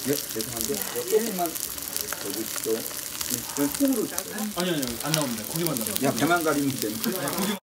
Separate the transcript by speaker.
Speaker 1: 네, 죄송한데 조금만 더 주시죠. 그냥 통으로 주세요.
Speaker 2: 아니요, 안 나옵니다. 고기만 나옵니다.
Speaker 1: 그냥 배만 가리면 되니까.